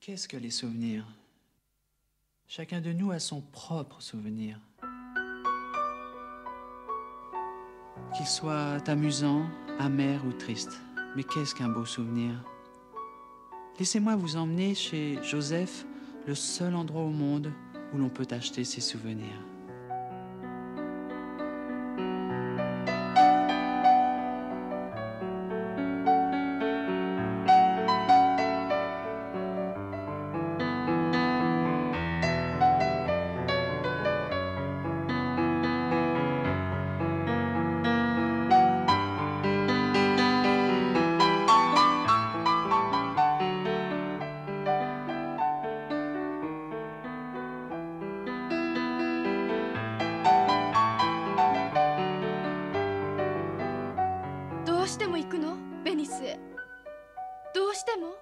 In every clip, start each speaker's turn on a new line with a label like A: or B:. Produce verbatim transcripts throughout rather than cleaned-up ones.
A: Qu'est-ce que les souvenirs? Chacun de nous a son propre souvenir. Qu'il soit amusant, amer ou triste. Mais qu'est-ce qu'un beau souvenir? Laissez-moi vous emmener chez Joseph, le seul endroit au monde où l'on peut acheter ses souvenirs.
B: どうしても行くの？ベニスへ。どうしても？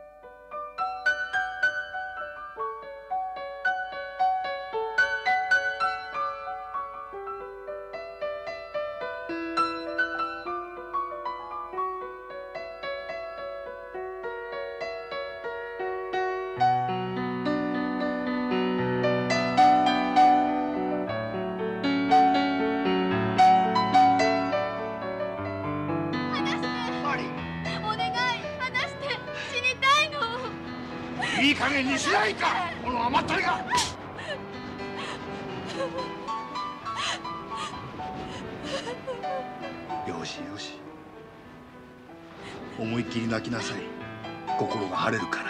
C: いい加減にしないか、この甘ったれが。よしよし、思いっきり泣きなさい。心が晴れるから。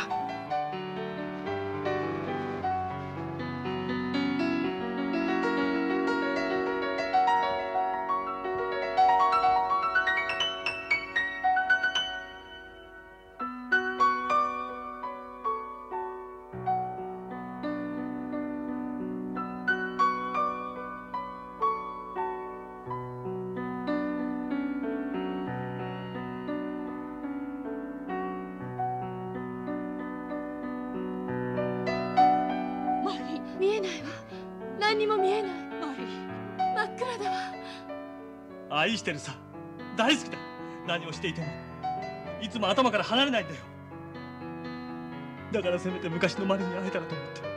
B: 見えないわ。何にも見えない。マリー、真っ暗だわ。
D: 愛してるさ、大好きだ。何をしていてもいつも頭から離れないんだよ。だからせめて昔のマリーに会えたらと思って。